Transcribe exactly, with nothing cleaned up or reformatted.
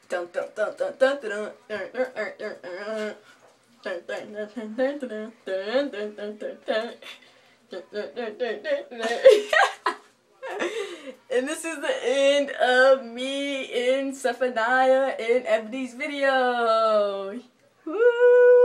Dun, dun, dun, dun, dun, dun, dun, dun, dun, dun, dun. Dun, dun, dun, dun, dun, dun, dun, dun, dun, dun, dun. Dun, dun, dun, dun, dun, dun. And this is the end of me in Zephaniah and Ebony's video. Woo!